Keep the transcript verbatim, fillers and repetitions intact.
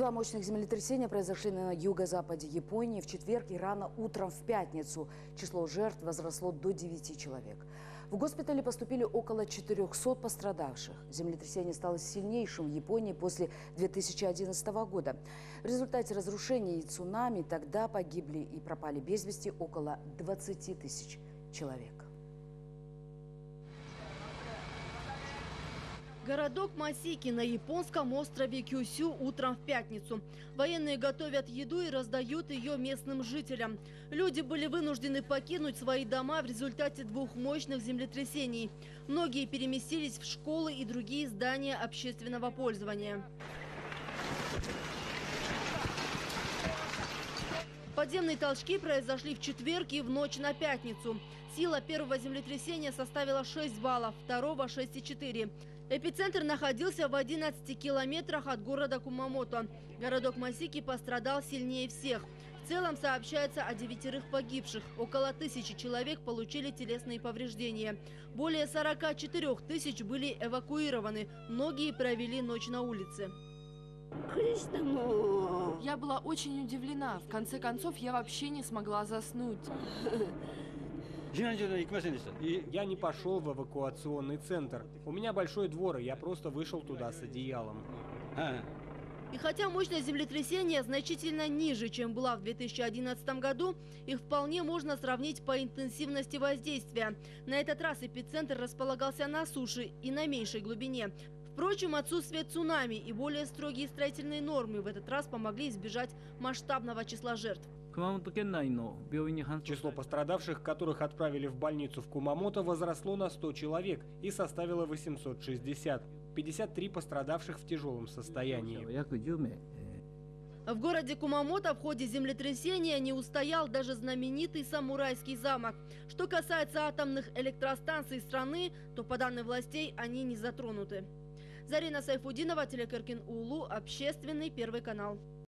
Два мощных землетрясения произошли на юго-западе Японии в четверг и рано утром в пятницу. Число жертв возросло до девяти человек. В госпитале поступили около четырёхсот пострадавших. Землетрясение стало сильнейшим в Японии после две тысячи одиннадцатого года. В результате разрушений и цунами тогда погибли и пропали без вести около двадцати тысяч человек. Городок Масики на японском острове Кюсю утром в пятницу. Военные готовят еду и раздают ее местным жителям. Люди были вынуждены покинуть свои дома в результате двух мощных землетрясений. Многие переместились в школы и другие здания общественного пользования. Подземные толчки произошли в четверг и в ночь на пятницу. Сила первого землетрясения составила шесть баллов, второго – шесть и четыре. Эпицентр находился в одиннадцати километрах от города Кумамото. Городок Масики пострадал сильнее всех. В целом сообщается о девятерых погибших. Около тысячи человек получили телесные повреждения. Более сорока четырёх тысяч были эвакуированы. Многие провели ночь на улице. Я была очень удивлена. В конце концов, я вообще не смогла заснуть. Я не пошел в эвакуационный центр. У меня большой двор, и я просто вышел туда с одеялом. И хотя мощность землетрясения значительно ниже, чем была в две тысячи одиннадцатом году, их вполне можно сравнить по интенсивности воздействия. На этот раз эпицентр располагался на суше и на меньшей глубине. Впрочем, отсутствие цунами и более строгие строительные нормы в этот раз помогли избежать масштабного числа жертв. Число пострадавших, которых отправили в больницу в Кумамото, возросло на сто человек и составило восемьсот шестьдесят. пятьдесят три пострадавших в тяжелом состоянии. В городе Кумамото в ходе землетрясения не устоял даже знаменитый самурайский замок. Что касается атомных электростанций страны, то по данным властей они не затронуты. Зарина Сайфудинова, телекаркин Улу, общественный, Первый канал.